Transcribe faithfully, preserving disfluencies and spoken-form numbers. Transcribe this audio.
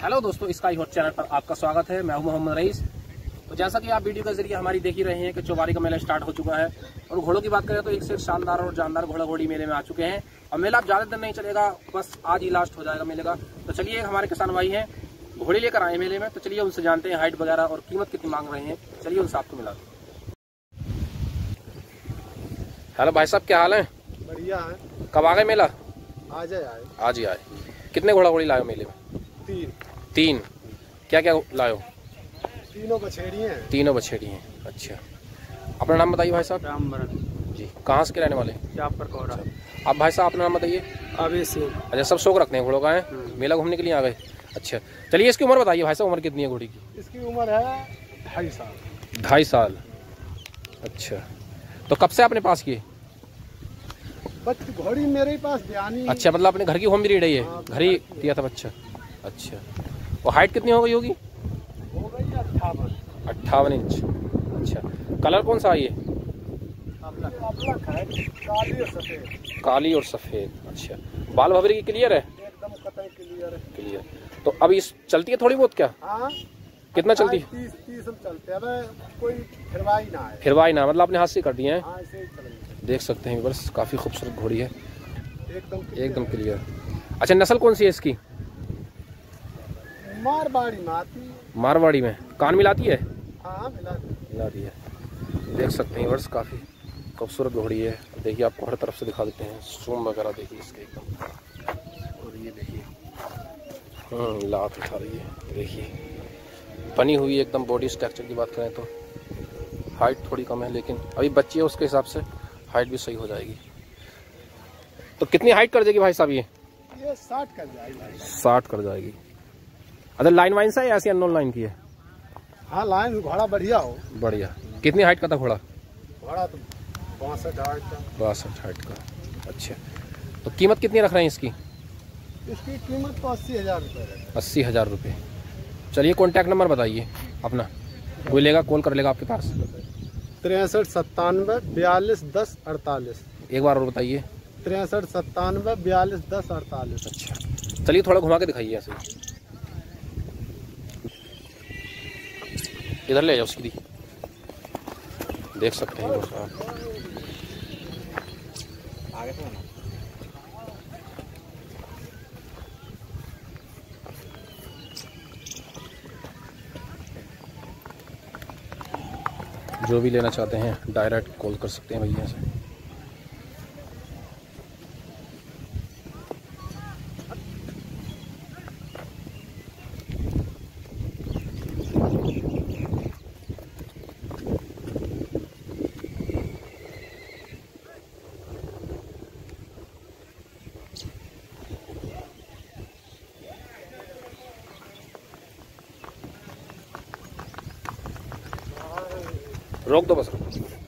Hello दोस्तों, sky hot channel पर आपका स्वागत है। मैं हूं मोहम्मद रईस। तो जैसा कि आप वीडियो के जरिए हमारी देख ही रहे हैं कि चौबारी का मेला स्टार्ट हो चुका है। और घोड़ों की बात करें तो एक से एक शानदार और जानदार घोड़ा घोड़ी मेले में आ चुके हैं। और मेला अब ज्यादा दिन नहीं चलेगा, बस आज ही लास्ट हो जाएगा मेले का। तो चलिए, हमारे किसान भाई हैं, घोड़े लेकर आए मेले में, तो चलिए उनसे जानते हैं हाइट वगैरह और कीमत कितनी मांग रहे हैं। चलिए उनसे आपको मिला। हेलो भाई साहब, क्या हाल है? बढ़िया है। कब आ गए मेला? आज आए आए आज ही आए। कितने घोड़ा घोड़ी लाए मेले में? तीन तीन। क्या क्या लाए हो? तीनों बछेड़ी हैं। तीनों बछेड़ी हैं। अच्छा, अपना नाम बताइए भाई साहब। रामबरन जी, कहाँ से के रहने वाले? चापर कोरा। आप भाई साहब अपना नाम बताइए। अभी से अच्छा, सब शौक रखते हैं घोड़ों का है, मेला घूमने के लिए आ गए। अच्छा, चलिए इसकी उम्र बताइए भाई साहब, उम्र कितनी है घोड़ी की? इसकी उम्र है ढाई साल। ढाई साल। अच्छा, तो कब से आपने पास किए? बच्ची घोड़ी मेरे पास बयानी। अच्छा, मतलब अपने घर की होम ब्रीड है ये? हाँ, घर ही दिया था बच्चा। अच्छा, और हाइट कितनी हो गई होगी? हो गई अट्ठावन अट्ठावन इंच। अच्छा, कलर कौन सा है ये? काली और सफेद। काली और सफेद। अच्छा, बाल भवरी की क्लियर है? एकदम कतई क्लियर है। क्लियर। तो अब इस चलती है थोड़ी बहुत क्या? हाँ, कितना चलती है? तीस तीस हम चलते हैं। कोई फिरवाई ना है। फिरवाई ना, मतलब अपने हाथ से कर दिए हैं। हाँ, ऐसे ही चलेंगे। देख सकते हैं बस, काफी खूबसूरत घोड़ी है, एकदम एकदम क्लियर। अच्छा, नस्ल कौन सी है इसकी? मारवाड़ी माती। मारवाड़ी में कान मिलाती है? हाँ, मिला मिलाती है। देख सकते हैं बस, काफी खूबसूरत घोड़ी है। देखिए, आपको हर तरफ से दिखा देते हैं, सूम वगैरह देखिए इसके एकदम। और ये देखिए, हम्म लात उठा रही है। देखिए, बनी हुई एकदम। बॉडी स्ट्रक्चर की बात करें तो हाइट थोड़ी कम है, लेकिन अभी बच्ची है, उसके हिसाब से हाइट भी सही हो जाएगी। तो कितनी हाइट कर देगी भाई साहब ये? ये साठ कर जाएगी। साठ कर जाएगी। अच्छा, लाइन वाइन से या ऐसी अननोन लाइन की है? हाँ, लाइन घोड़ा बढ़िया हो। बढ़िया। कितनी हाइट का था घोड़ा? घोड़ा तो बासठ हाइट का। बासठ हाइट का। अच्छा, तो कीमत कितनी रख रहे हैं इसकी? इसकी कीमत तो अस्सी हजार रुपये है। अस्सी हज़ार रुपये। चलिए, कॉन्टैक्ट नंबर बताइए अपना, कोई लेगा कॉल कर लेगा आपके पास। तिरसठ सत्तानवे बयालीस दस अड़तालीस। एक बार और बताइए। तिरसठ सत्तानवे बयालीस दस अड़तालीस। अच्छा, चलिए थोड़ा घुमा के दिखाइए ऐसे। इधर ले जाओ सीधी। देख सकते हैं बस आप। आगे से ना। जो भी लेना चाहते हैं डायरेक्ट कॉल कर सकते हैं भैया से। रोक दो बस।